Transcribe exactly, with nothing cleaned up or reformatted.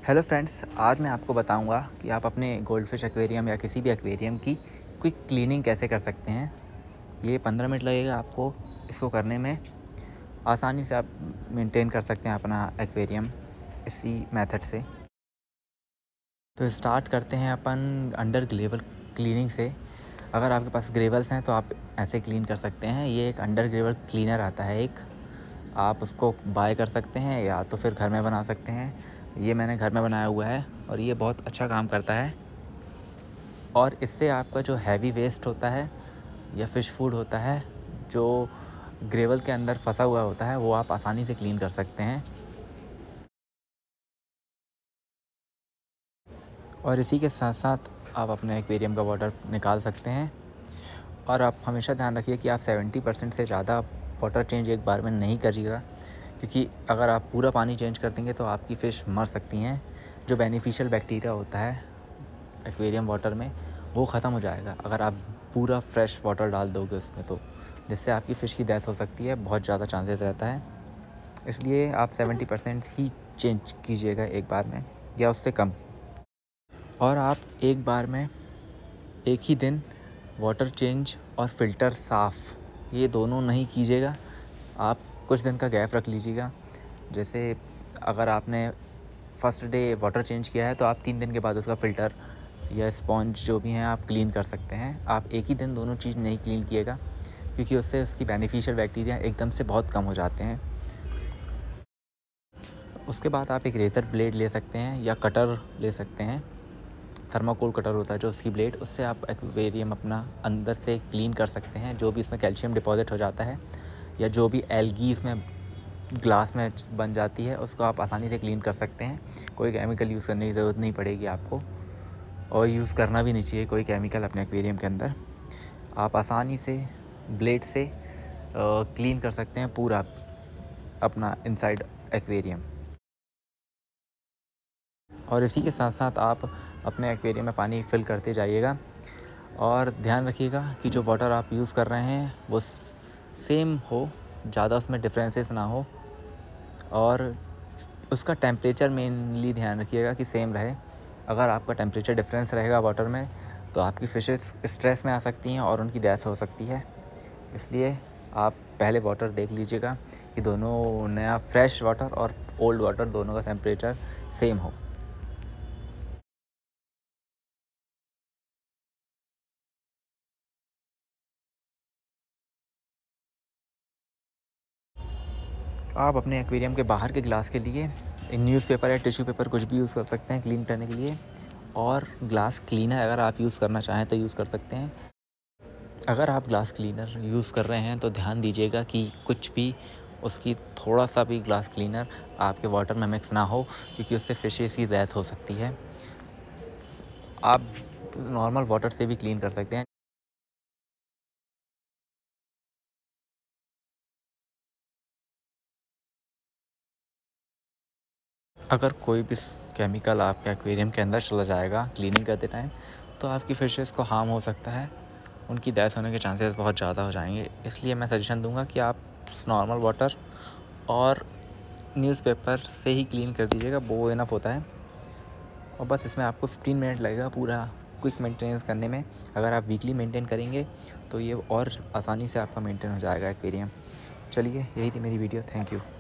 Hello friends, आज मैं आपको बताऊंगा कि आप अपने गोल्डफिश एक्वेरियम या किसी भी एक्वेरियम की क्विक क्लीनिंग कैसे कर सकते हैं। ये पंद्रह मिनट लगेगा आपको इसको करने में। आसानी से आप मेंटेन कर सकते हैं अपना एक्वेरियम इसी मेथड से। तो स्टार्ट करते हैं अपन अंडर ग्लेवल क्लीनिंग से। अगर आपके पास ग्रेवल्स हैं तो आप ऐसे क्लीन कर सकते हैं। ये एक अंडर ग्लेवल क्लीनर आता है, एक आप उसको बाय कर सकते हैं या तो फिर घर में बना सकते हैं। ये मैंने घर में बनाया हुआ है और ये बहुत अच्छा काम करता है। और इससे आपका जो हैवी वेस्ट होता है या फ़िश फूड होता है जो ग्रेवल के अंदर फंसा हुआ होता है, वो आप आसानी से क्लीन कर सकते हैं। और इसी के साथ साथ आप अपने एक्वेरियम का वाटर निकाल सकते हैं। और आप हमेशा ध्यान रखिए कि आप सेवेंटी परसेंट से ज़्यादा वाटर चेंज एक बार में नहीं करिएगा, क्योंकि अगर आप पूरा पानी चेंज कर देंगे तो आपकी फ़िश मर सकती हैं। जो बेनिफिशियल बैक्टीरिया होता है एक्वेरियम वाटर में वो ख़त्म हो जाएगा अगर आप पूरा फ्रेश वाटर डाल दोगे उसमें, तो जिससे आपकी फ़िश की डेथ हो सकती है, बहुत ज़्यादा चांसेस रहता है। इसलिए आप सेवेंटी परसेंट ही चेंज कीजिएगा एक बार में या उससे कम। और आप एक बार में एक ही दिन वाटर चेंज और फ़िल्टर साफ़ ये दोनों नहीं कीजिएगा। आप कुछ दिन का गैप रख लीजिएगा। जैसे अगर आपने फ़र्स्ट डे वाटर चेंज किया है तो आप तीन दिन के बाद उसका फ़िल्टर या स्पॉन्ज जो भी हैं आप क्लीन कर सकते हैं। आप एक ही दिन दोनों चीज़ नहीं क्लीन किएगा, क्योंकि उससे उसकी बेनिफिशियल बैक्टीरिया एकदम से बहुत कम हो जाते हैं। उसके बाद आप एक रेज़र ब्लेड ले सकते हैं या कटर ले सकते हैं। थर्माकोल कटर होता है जो उसकी ब्लेड, उससे आप एक्वेरियम अपना अंदर से क्लीन कर सकते हैं। जो भी इसमें कैल्शियम डिपॉज़िट हो जाता है या जो भी एल्गी इसमें ग्लास में बन जाती है, उसको आप आसानी से क्लीन कर सकते हैं। कोई केमिकल यूज़ करने की ज़रूरत नहीं पड़ेगी आपको, और यूज़ करना भी नहीं चाहिए कोई केमिकल अपने एक्वेरियम के अंदर। आप आसानी से ब्लेड से क्लीन कर सकते हैं पूरा अपना इनसाइड एक्वेरियम। और इसी के साथ साथ आप अपने एक्वेरियम में पानी फिल करते जाइएगा और ध्यान रखिएगा कि जो वाटर आप यूज़ कर रहे हैं वो सेम हो, ज़्यादा उसमें डिफरेंसेस ना हो। और उसका टेम्परेचर मेनली ध्यान रखिएगा कि सेम रहे। अगर आपका टेम्परेचर डिफरेंस रहेगा वाटर में तो आपकी फ़िशेस स्ट्रेस में आ सकती हैं और उनकी डेथ हो सकती है। इसलिए आप पहले वाटर देख लीजिएगा कि दोनों नया फ्रेश वाटर और ओल्ड वाटर दोनों का टेम्परेचर सेम हो। आप अपने एक्वेरियम के बाहर के ग्लास के लिए न्यूज़पेपर या टिश्यू पेपर कुछ भी यूज़ कर सकते हैं क्लीन करने के लिए। और ग्लास क्लीनर अगर आप यूज़ करना चाहें तो यूज़ कर सकते हैं। अगर आप ग्लास क्लीनर यूज़ कर रहे हैं तो ध्यान दीजिएगा कि कुछ भी उसकी थोड़ा सा भी ग्लास क्लीनर आपके वाटर में मिक्स ना हो, क्योंकि उससे फिशेस की डेथ हो सकती है। आप नॉर्मल वाटर से भी क्लीन कर सकते हैं। अगर कोई भी केमिकल आपके एक्वेरियम के अंदर चला जाएगा क्लीनिंग करते टाइम, तो आपकी फिशेस को हार्म हो सकता है, उनकी डेथ होने के चांसेस बहुत ज़्यादा हो जाएंगे। इसलिए मैं सजेशन दूंगा कि आप नॉर्मल वाटर और न्यूज़पेपर से ही क्लीन कर दीजिएगा, वो इनफ होता है। और बस इसमें आपको फिफ्टीन मिनट लगेगा पूरा क्विक मेंटेनेंस करने में। अगर आप वीकली मेंटेन करेंगे तो ये और आसानी से आपका मेंटेन हो जाएगा एक्वेरियम। चलिए, यही थी मेरी वीडियो। Thank you.